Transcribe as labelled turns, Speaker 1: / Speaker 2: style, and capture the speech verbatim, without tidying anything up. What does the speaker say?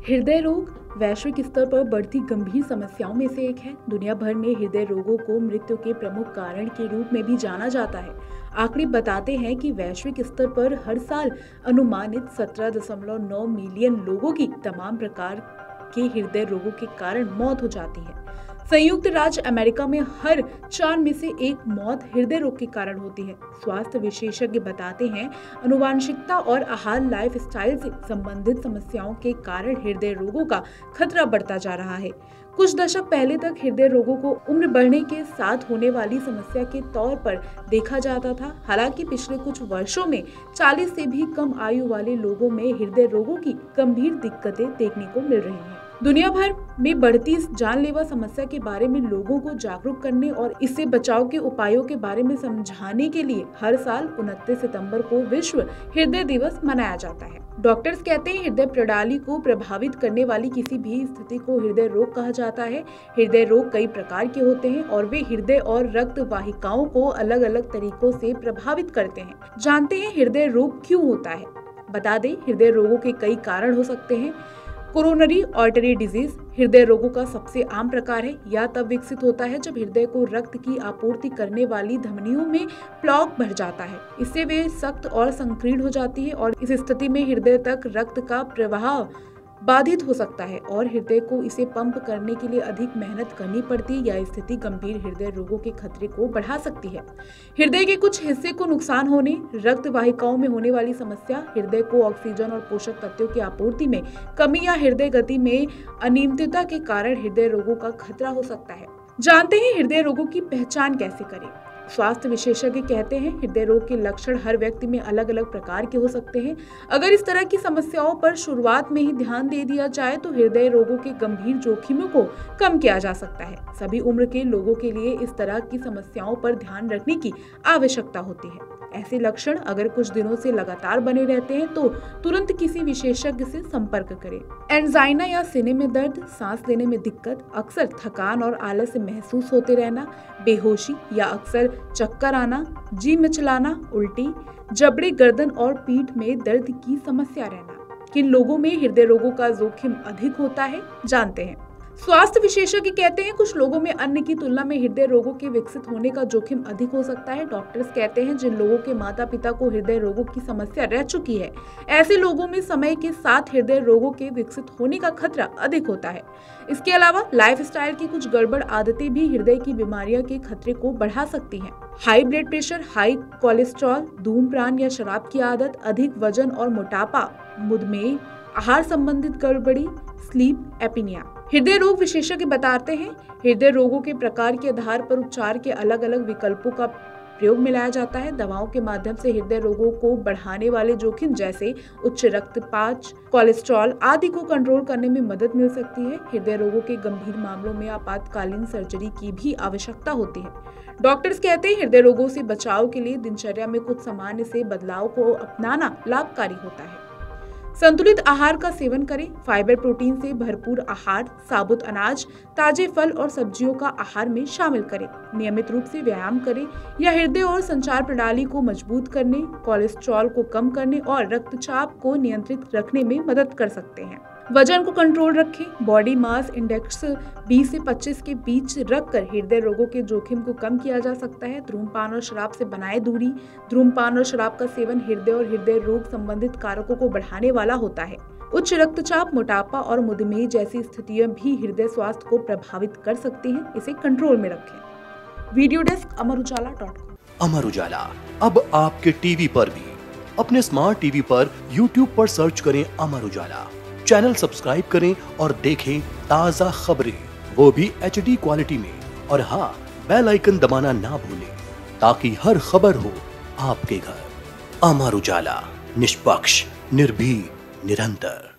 Speaker 1: हृदय रोग वैश्विक स्तर पर बढ़ती गंभीर समस्याओं में से एक है। दुनिया भर में हृदय रोगों को मृत्यु के प्रमुख कारण के रूप में भी जाना जाता है। आंकड़े बताते हैं कि वैश्विक स्तर पर हर साल अनुमानित सत्रह दशमलव नौ मिलियन लोगों की तमाम प्रकार के हृदय रोगों के कारण मौत हो जाती है। संयुक्त राज्य अमेरिका में हर चार में से एक मौत हृदय रोग के कारण होती है। स्वास्थ्य विशेषज्ञ बताते हैं, आनुवांशिकता और आहार लाइफस्टाइल से संबंधित समस्याओं के कारण हृदय रोगों का खतरा बढ़ता जा रहा है। कुछ दशक पहले तक हृदय रोगों को उम्र बढ़ने के साथ होने वाली समस्या के तौर पर देखा जाता था। हालांकि पिछले कुछ वर्षों में चालीस से भी कम आयु वाले लोगों में हृदय रोगों की गंभीर दिक्कतें देखने को मिल रही हैं। दुनिया भर में बढ़ती इस जानलेवा समस्या के बारे में लोगों को जागरूक करने और इससे बचाव के उपायों के बारे में समझाने के लिए हर साल उनतीस सितंबर को विश्व हृदय दिवस मनाया जाता है। डॉक्टर्स कहते हैं, हृदय प्रणाली को प्रभावित करने वाली किसी भी स्थिति को हृदय रोग कहा जाता है। हृदय रोग कई प्रकार के होते हैं और वे हृदय और रक्त वाहिकाओं को अलग अलग तरीकों से प्रभावित करते हैं। जानते हैं हृदय रोग क्यों होता है? बता दें, हृदय रोगों के कई कारण हो सकते हैं। कोरोनरी आर्टरी डिजीज हृदय रोगों का सबसे आम प्रकार है। यह तब विकसित होता है जब हृदय को रक्त की आपूर्ति करने वाली धमनियों में प्लॉक भर जाता है। इससे वे सख्त और संकीर्ण हो जाती है और इस स्थिति में हृदय तक रक्त का प्रवाह बाधित हो सकता है और हृदय को इसे पंप करने के लिए अधिक मेहनत करनी पड़ती है। यह स्थिति गंभीर हृदय रोगों के खतरे को बढ़ा सकती है। हृदय के कुछ हिस्से को नुकसान होने, रक्त वाहिकाओं में होने वाली समस्या, हृदय को ऑक्सीजन और पोषक तत्वों की आपूर्ति में कमी या हृदय गति में अनियमितता के कारण हृदय रोगों का खतरा हो सकता है। जानते हैं हृदय रोगों की पहचान कैसे करें? स्वास्थ्य विशेषज्ञ कहते हैं, हृदय रोग के लक्षण हर व्यक्ति में अलग अलग प्रकार के हो सकते हैं। अगर इस तरह की समस्याओं पर शुरुआत में ही ध्यान दे दिया जाए तो हृदय रोगों के गंभीर जोखिमों को कम किया जा सकता है। सभी उम्र के लोगों के लिए इस तरह की समस्याओं पर ध्यान रखने की आवश्यकता होती है। ऐसे लक्षण अगर कुछ दिनों से लगातार बने रहते हैं तो तुरंत किसी विशेषज्ञ से संपर्क करें। एंजाइना या सीने में दर्द, सांस लेने में दिक्कत, अक्सर थकान और आलस महसूस होते रहना, बेहोशी या अक्सर चक्कर आना, जी मिचलाना, उल्टी, जबड़े, गर्दन और पीठ में दर्द की समस्या रहना। किन लोगों में हृदय रोगों का जोखिम अधिक होता है, जानते हैं। स्वास्थ्य विशेषज्ञ कहते हैं, कुछ लोगों में अन्य की तुलना में हृदय रोगों के विकसित होने का जोखिम अधिक हो सकता है। डॉक्टर्स कहते हैं, जिन लोगों के माता पिता को हृदय रोगों की समस्या रह चुकी है, ऐसे लोगों में समय के साथ हृदय रोगों के विकसित होने का खतरा अधिक होता है। इसके अलावा लाइफस्टाइल की कुछ गड़बड़ आदतें भी हृदय की बीमारियों के खतरे को बढ़ा सकती हैं। High blood pressure, high cholesterol, धूम्रपान या शराब की आदत, अधिक वजन और मोटापा, मधुमेह, आहार संबंधित गड़बड़ी, स्लीप एपनिया। हृदय रोग विशेषज्ञ बताते हैं, हृदय रोगों के प्रकार के आधार पर उपचार के अलग अलग विकल्पों का प्रयोग मिलाया जाता है। दवाओं के माध्यम से हृदय रोगों को बढ़ाने वाले जोखिम जैसे उच्च रक्तचाप, कोलेस्ट्रॉल आदि को कंट्रोल करने में मदद मिल सकती है। हृदय रोगों के गंभीर मामलों में आपातकालीन सर्जरी की भी आवश्यकता होती है। डॉक्टर्स कहते हैं, हृदय रोगों से बचाव के लिए दिनचर्या में कुछ सामान्य से बदलाव को अपनाना लाभकारी होता है। संतुलित आहार का सेवन करें। फाइबर, प्रोटीन से भरपूर आहार, साबुत अनाज, ताजे फल और सब्जियों का आहार में शामिल करें। नियमित रूप से व्यायाम करें। यह हृदय और संचार प्रणाली को मजबूत करने, कोलेस्ट्रॉल को कम करने और रक्तचाप को नियंत्रित रखने में मदद कर सकते हैं। वजन को कंट्रोल रखें। बॉडी मास इंडेक्स बीस से पच्चीस के बीच रखकर हृदय रोगों के जोखिम को कम किया जा सकता है। धूम्रपान और शराब से बनाए दूरी। धूम्रपान और शराब का सेवन हृदय और हृदय रोग संबंधित कारकों को बढ़ाने वाला होता है। उच्च रक्तचाप, मोटापा और मधुमेह जैसी स्थितियां भी हृदय स्वास्थ्य को प्रभावित कर सकती हैं। इसे कंट्रोल में रखें। Video desk Amar Ujala dot com.
Speaker 2: Amar Ujala अब आपके टीवी पर भी। अपने स्मार्ट टीवी पर यूट्यूब पर सर्च करें अमर उजाला, चैनल सब्सक्राइब करें और देखें ताजा खबरें, वो भी एच डी क्वालिटी में। और हाँ, बेल आइकन दबाना ना भूलें ताकि हर खबर हो आपके घर। अमर उजाला, निष्पक्ष, निर्भीक, निरंतर।